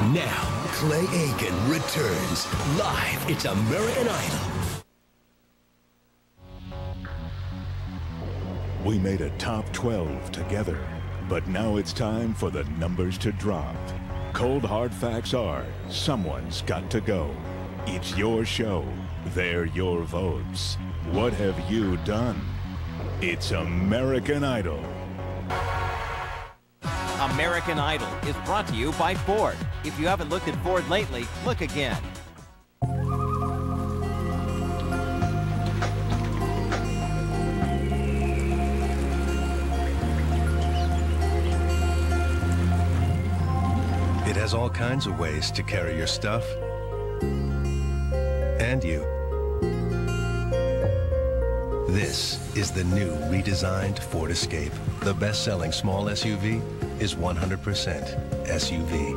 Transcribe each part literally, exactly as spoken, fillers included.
Now, Clay Aiken returns. Live, it's American Idol. We made a top twelve together, but now it's time for the numbers to drop. Cold hard facts are, someone's got to go. It's your show. They're your votes. What have you done? It's American Idol. American Idol is brought to you by Ford. If you haven't looked at Ford lately, look again. It has all kinds of ways to carry your stuff and you. This is the new redesigned Ford Escape. The best-selling small S U V is one hundred percent S U V.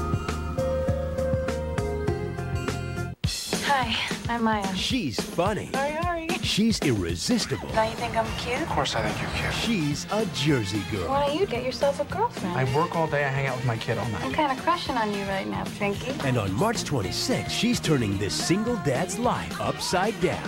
Hi, I'm Maya. She's funny. Sorry, sorry. She's irresistible. Now you think I'm cute? Of course I think you're cute. She's a Jersey girl. Why don't you get yourself a girlfriend? I work all day, I hang out with my kid all night. I'm kind of crushing on you right now, Trinky. And on March twenty-sixth, she's turning this single dad's life upside down.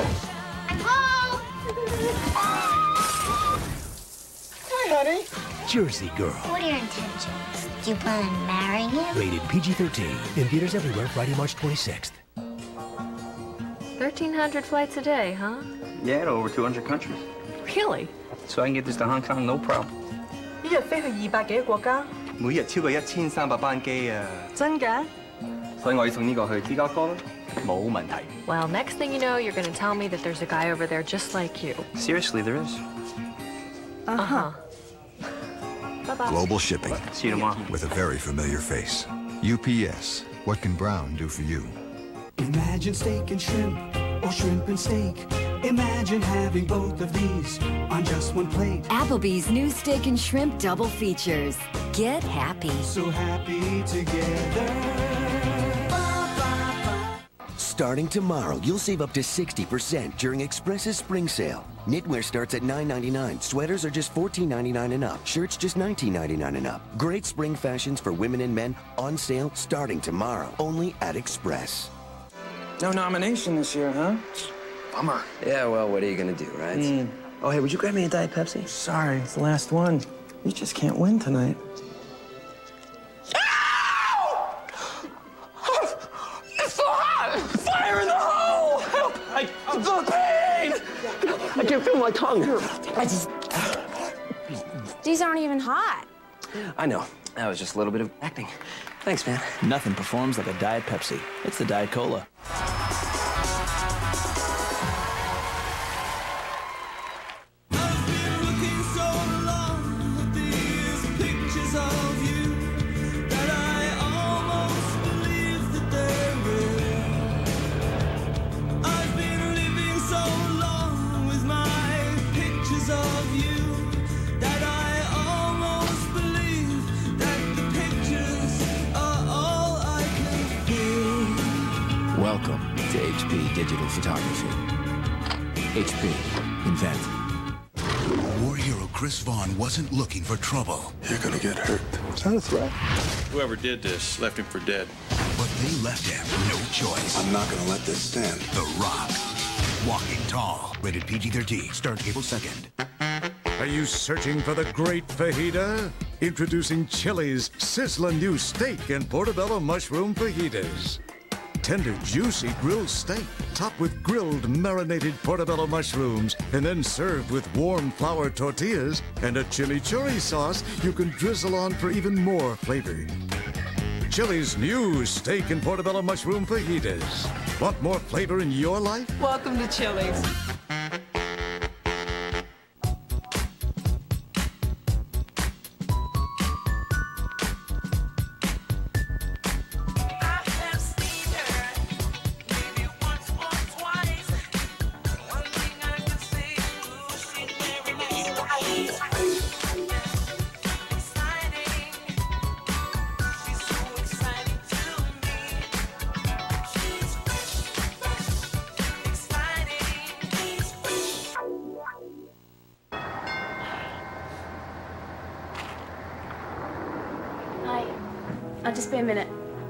Hi, honey. Jersey girl. What are your intentions? Do you plan on marrying him? Rated P G thirteen. In theaters everywhere Friday, March twenty-sixth. thirteen hundred flights a day, huh? Yeah, to over two hundred countries. Really? So I can get this to Hong Kong, no problem. 一日飛去二百幾個國家， 每日超過一千三百班機啊！ 真嘅？ 所以我要送呢個去芝加哥啦，冇問題。 Well, next thing you know, you're going to tell me that there's a guy over there just like you. Seriously, there is. Uh-huh. Bye-bye. Global shipping. See you tomorrow. With a very familiar face. U P S. What can Brown do for you? Imagine steak and shrimp, or shrimp and steak. Imagine having both of these on just one plate. Applebee's new steak and shrimp double features. Get happy. So happy together. Starting tomorrow, you'll save up to sixty percent during Express's spring sale. Knitwear starts at nine ninety-nine. Sweaters are just fourteen ninety-nine and up. Shirts just nineteen ninety-nine and up. Great spring fashions for women and men on sale starting tomorrow. Only at Express. No nomination this year, huh? Bummer. Yeah, well, what are you gonna do, right? Mm. Oh, hey, would you grab me a Diet Pepsi? Sorry, it's the last one. You just can't win tonight. Ow! It's so hot! Fire in the hole! Help! I, I'm so pain! I can't feel my tongue. I just... These aren't even hot. I know. That was just a little bit of acting. Thanks, man. Nothing performs like a Diet Pepsi. It's the Diet Cola. Welcome to H P Digital Photography. H P, invent. War hero Chris Vaughn wasn't looking for trouble. You're gonna get hurt. Is that a threat? Whoever did this left him for dead. But they left him no choice. I'm not gonna let this stand. The Rock. Walking Tall. Rated P G thirteen. Starts April second. Are you searching for the great fajita? Introducing Chili's sizzling new steak and portobello mushroom fajitas. Tender, juicy grilled steak, topped with grilled, marinated portobello mushrooms, and then served with warm flour tortillas and a chimichurri sauce you can drizzle on for even more flavor. Chili's new steak and portobello mushroom fajitas. Want more flavor in your life? Welcome to Chili's. Hi. I'll just be a minute.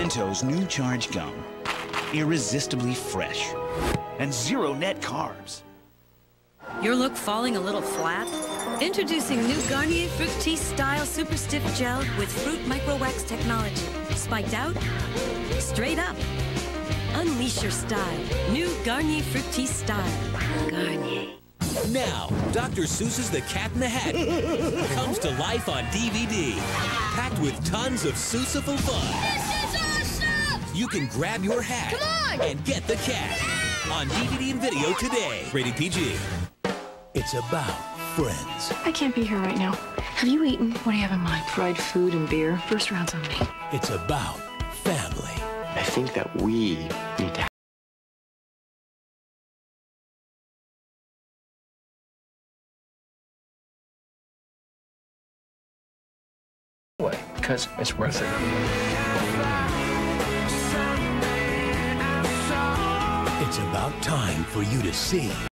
Mentos New Charge Gum. Irresistibly fresh. And zero net carbs. Your look falling a little flat? Introducing new Garnier Fructis Style Super Stiff Gel with Fruit Micro Wax technology. Spiked out, straight up. Unleash your style. New Garnier Fructis Style. Garnier. Now, Doctor Seuss's The Cat in the Hat comes to life on D V D. Packed with tons of Seussiful fun. This is awesome! You can grab your hat Come on! and get the cat. On D V D and video today. Rated P G. It's about friends. I can't be here right now. Have you eaten? What do you have in mind? Fried food and beer? First round's on me. It's about family. I think that we need to way, because it's worth it. It's about time for you to see